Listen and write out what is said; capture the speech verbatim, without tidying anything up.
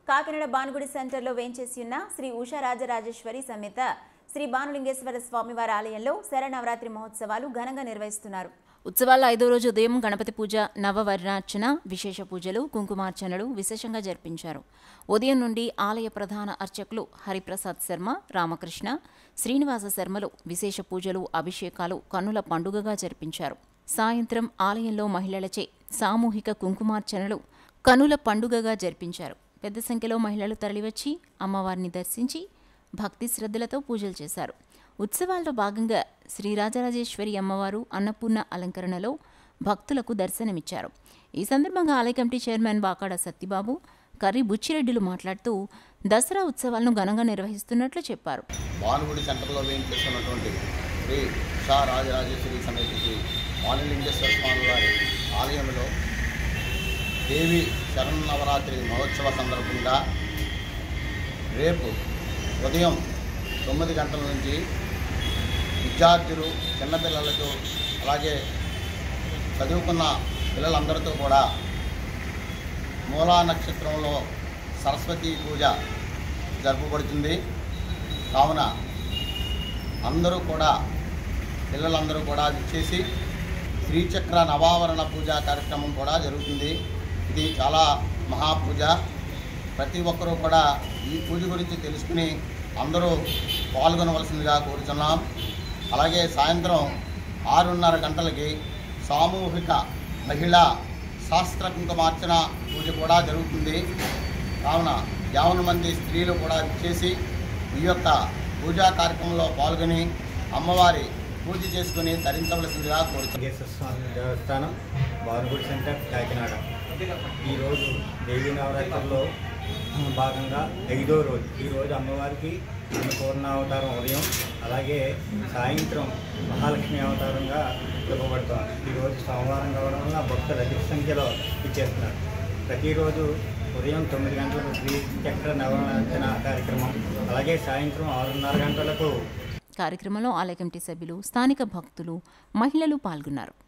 కాకినాడ బానుగుడి సెంటర్లో వేంచేసి ఉన్న శ్రీ ఉషారాజరాజేశ్వరి సమేత శ్రీ బానులింగేశ్వర స్వామివారి ఆలయంలో శరనవరాత్రి మహోత్సవాలు ఘనంగా నిర్వహిస్తున్నారు. ఉత్సవాల్లో ఐదో రోజు ఉదయం గణపతి పూజ, నవవర్ణార్చన, విశేష పూజలు, కుంకుమార్చనలు విశేషంగా జరిపించారు. ఉదయం నుండి ఆలయ ప్రధాన అర్చకులు హరిప్రసాద్ శర్మ, రామకృష్ణ, శ్రీనివాస శర్మలు విశేష పూజలు, అభిషేకాలు కన్నుల పండుగగా జరిపించారు. సాయంత్రం ఆలయంలో మహిళలచే సామూహిక కుంకుమార్చనలు కనుల పండుగగా జరిపించారు. పెద్ద సంఖ్యలో మహిళలు తరలివచ్చి అమ్మవారిని దర్శించి భక్తి శ్రద్ధలతో పూజలు చేశారు. ఉత్సవాల్లో భాగంగా శ్రీ రాజరాజేశ్వరి అమ్మవారు అన్నపూర్ణ అలంకరణలో భక్తులకు దర్శనమిచ్చారు. ఈ సందర్భంగా ఆలయ కమిటీ చైర్మన్ వాకాడ సత్యబాబు, కర్రి బుచ్చిరెడ్డిలు మాట్లాడుతూ దసరా ఉత్సవాలను ఘనంగా నిర్వహిస్తున్నట్లు చెప్పారు. బానుగుడి సెంటర్లో వేయించేస్తున్నటువంటి శ్రీ ఉషా రాజరాజేశ్వరి సమేత శ్రీ బానులింగేశ్వర స్వామి వారి ఆలయంలో దేవి శరన్నవరాత్రి మహోత్సవ సందర్భంగా రేపు ఉదయం తొమ్మిది గంటల నుంచి విద్యార్థులు, చిన్నపిల్లలతో అలాగే చదువుకున్న పిల్లలందరితో కూడా మూలా నక్షత్రంలో సరస్వతి పూజ జరుపబడుతుంది. కావున అందరూ కూడా పిల్లలందరూ కూడా విచ్చేసి శ్రీచక్ర నవావరణ పూజా కార్యక్రమం కూడా జరుగుతుంది. ఇది చాలా మహాపూజ. ప్రతి ఒక్కరూ కూడా ఈ పూజ గురించి తెలుసుకుని అందరూ పాల్గొనవలసిందిగా కోరుతున్నాం. అలాగే సాయంత్రం ఆరున్నర గంటలకి సామూహిక మహిళా శాస్త్ర కుంకుమార్చన పూజ కూడా జరుగుతుంది. కావున యావన మంది స్త్రీలు కూడా చేసి ఈ యొక్క పూజా కార్యక్రమంలో పాల్గొని అమ్మవారి పూజ చేసుకుని ధరించవలసిందిగా కోరుతున్నాం. స్వామి దేవస్థానం, బానుగుడి సెంటర్, కాకినాడ. ఈరోజు దేవీ నవరాత్రుల్లో భాగంగా ఐదో రోజు. ఈరోజు అమ్మవారికి పూర్ణావతారం ఉదయం, అలాగే సాయంత్రం మహాలక్ష్మి అవతారంగా చెప్పబడుతోంది. ఈరోజు సోమవారం కావడం వల్ల భక్తులు అధిక సంఖ్యలో ఇచ్చేస్తున్నారు. ప్రతిరోజు ఉదయం తొమ్మిది గంటలకు శ్రీ చక్ర నవరాత్రి కార్యక్రమం, అలాగే సాయంత్రం ఆరున్నర గంటలకు కార్యక్రమంలో ఆలయ కమిటీ సభ్యులు, స్థానిక భక్తులు, మహిళలు పాల్గొన్నారు.